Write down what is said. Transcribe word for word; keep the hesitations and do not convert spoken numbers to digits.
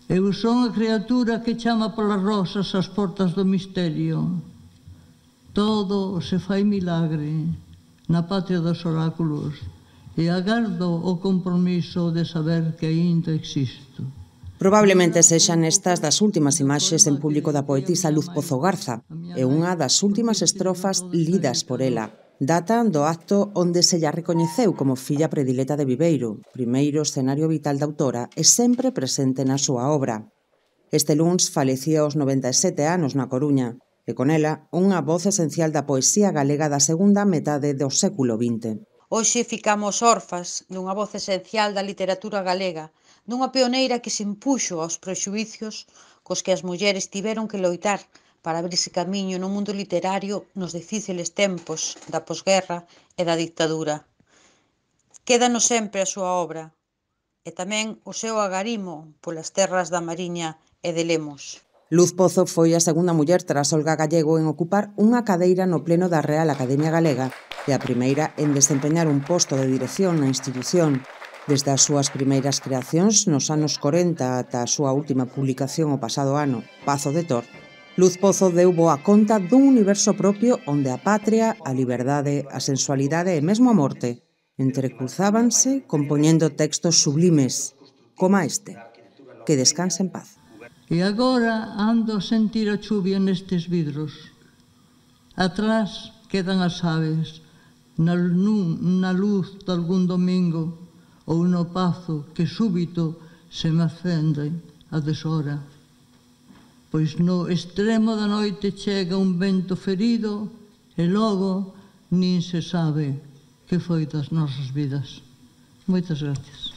Eu son a criatura que chama polas rosas ás portas do misterio. Todo se fai milagre na patria dos oráculos e agardo o compromiso de saber que aínda existo. Probablemente sexan estas das últimas imaxes en público da poetisa Luz Pozo Garza e unha das últimas estrofas lidas por ela. Datan do acto onde se lla recoñeceu como filla predileta de Viveiro, primeiro escenario vital da autora e sempre presente na súa obra. Este luns falecía aos noventa e sete anos na Coruña e con ela unha voz esencial da poesía galega da segunda metade do século vinte. Hoxe ficamos órfas dunha voz esencial da literatura galega, dunha pioneira que se impuxo aos prexuicios cos que as mulleres tiveron que loitar para abrirse camiño no mundo literario nos difíciles tempos da posguerra e da dictadura. Quédanos sempre a súa obra e tamén o seu agarimo polas terras da Mariña e de Lemos. Luz Pozo foi a segunda muller tras Olga Gallego en ocupar unha cadeira no pleno da Real Academia Galega e a primeira en desempeñar un posto de dirección na institución. Desde as súas primeiras creacións nos anos corenta ata a súa última publicación o pasado ano, Pazo de Tor, Luz Pozo deu boa conta dun universo propio onde a patria, a liberdade, a sensualidade e mesmo a morte entrecruzábanse compoñendo textos sublimes, como este, que descanse en paz. E agora ando a sentir a chuvia nestes vidros. Atrás quedan as aves, na, na luz de algún domingo ou no pazo que súbito se me acende a deshora. Pois no extremo da noite chega un vento ferido e logo nin se sabe que foi das nosas vidas. Moitas gracias.